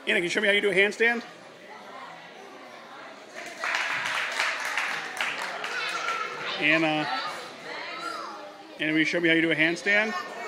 Anna, can you show me how you do a handstand? Anna, will you show me how you do a handstand?